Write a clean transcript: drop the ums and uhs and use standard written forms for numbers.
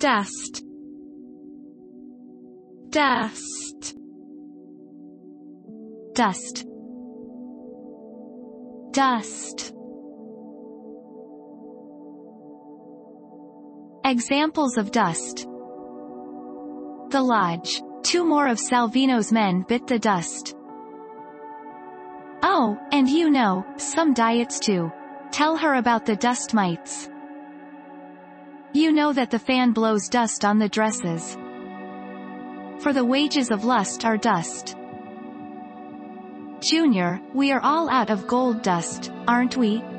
dust, dust, dust, dust. Examples of dust. The lodge. 2 more of Salvino's men bit the dust. Oh, and you know, some diets too. Tell her about the dust mites. You know that the fan blows dust on the dresses. For the wages of lust are dust. Junior, we are all out of gold dust, aren't we?